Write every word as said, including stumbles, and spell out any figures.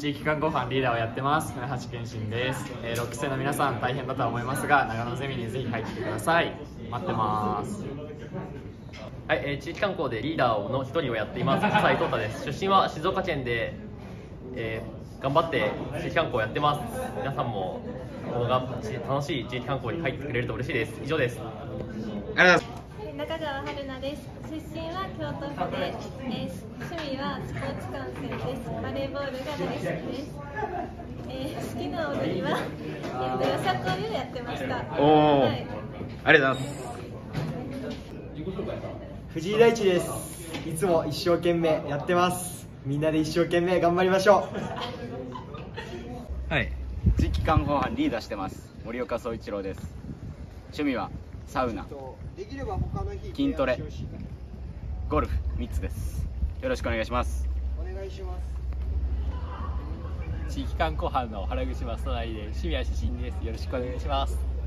地域観光班リーダーをやってます船橋健信です。えー、ろっき生の皆さん大変だとは思いますが、長野ゼミにぜひ入ってきてください。待ってます。 はい、えー、地域観光でリーダーの一人をやっています笠井壮太です。出身は静岡県で、えー、頑張って地域観光をやってます。皆さんもこのが楽しい地域観光に入ってくれると嬉しいです。以上です。 ありがとうございます。 中川春奈です。出身は京都府で、えー、趣味はスポーツ観戦です。バレーボールが大好きです。えー、好きな踊りは、えー、とよさこいをやってました。 おー、 はい、 ありがとうございます。 藤井大地です。いつも一生懸命やってます。みんなで一生懸命頑張りましょはい、 地域観光班リーダーしてます森岡総一郎です。趣味はサウナ、筋トレ、ゴルフみっつです。よろしくお願いします。 お願いします。 地域観光班の原口正成で趣味は写真です。よろしくお願いします。